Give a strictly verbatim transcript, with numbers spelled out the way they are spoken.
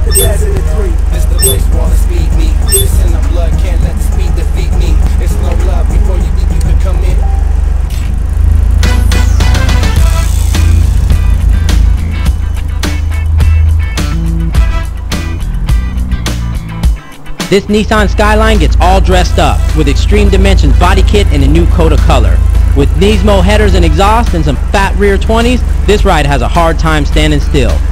let the desert free. This the place where all the speed meet. It's in the blood, can't let the speed defeat me. It's no love before you think you could come in. This Nissan Skyline gets all dressed up with Extreme Dimensions body kit and a new coat of color. With Nismo headers and exhaust and some fat rear twenties, this ride has a hard time standing still.